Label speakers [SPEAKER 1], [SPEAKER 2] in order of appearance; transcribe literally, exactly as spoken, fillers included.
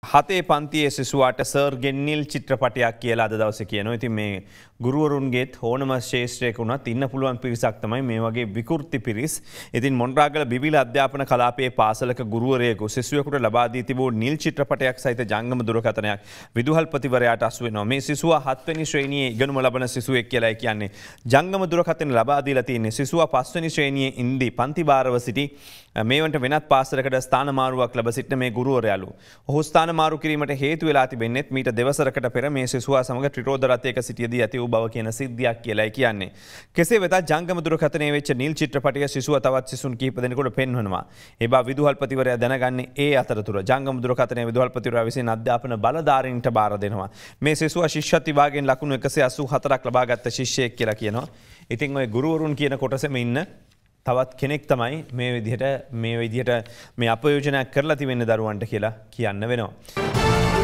[SPEAKER 1] හතේ පන්තියේ සිසුවාට සර්ගෙන් නිල් චිත්‍රපටයක් කියලා අද දවසේ කියනවා. ඉතින් මේ ගුරුවරුන්ගේත් ඕනම ශේෂ්ත්‍රයක වුණත් ඉන්න පුළුවන් පිරිසක් තමයි මේ වගේ විකෘති පිරිස්. ඉතින් මොණරාගල බිබිල අධ්‍යාපන කලාපයේ පාසලක ගුරුවරයෙකු සිසුවෙකුට ලබා දී තිබූ නිල් චිත්‍රපටයක් සහිත ජංගම දුරකථනයක් විදුහල්පතිවරයාට අසු වෙනවා. මේ සිසුවා හත්වෙනි ශ්‍රේණියේ ඉගෙනුම ලබන සිසුවෙක් කියලා කියන්නේ. ජංගම දුරකථන ලබා දීලා තියෙන්නේ සිසුවා පස්වෙනි ශ්‍රේණියේ ඉඳි පන්ති භාරව සිටි මේවන්ට වෙනත් පාසලකට ස්ථාන මාරුවක් ලැබ සිටින මේ ගුරුවරයාලු. ඔහු ස්ථාන මාරු කිරීමට හේතු වෙලා තිබෙන්නේත් මීට දෙවසරකට පෙර මේ සිසුවා සමග ත්‍රිරෝද රථයක සිටියදී ඇති වූ බව කියන සිද්ධියක් කියලායි කියන්නේ. කෙසේ වෙතත් ජංගම දුරකථනයේ වෙච්ච නිල් චිත්‍රපටය සිසුවා තවත් සිසුන් කිහිප දෙනෙකුට පෙන්වනවා. ඒ බව විදුහල්පතිවරයා දැනගන්නේ ඒ අතරතුර ජංගම දුරකථනයේ විදුහල්පතිවරයා විසින් අධ්‍යාපන බලධාරීන්ට බාර දෙනවා. මේ සිසුවා ශිෂ්‍යත්ව විභාගයෙන් ලකුණු එකසිය අසූ හතරක් ලබාගත් ශිෂ්‍යයෙක් කියලා කියනවා. ඉතින් ඔය ගුරුවරුන් කියන කොටසෙම ඉන්න තවත් කෙනෙක් තමයි මේ විදිහට මේ විදිහට මේ අපයෝජනයක් කරලා තිබෙන්නේ දරුවන්ට කියලා කියන්න වෙනවා.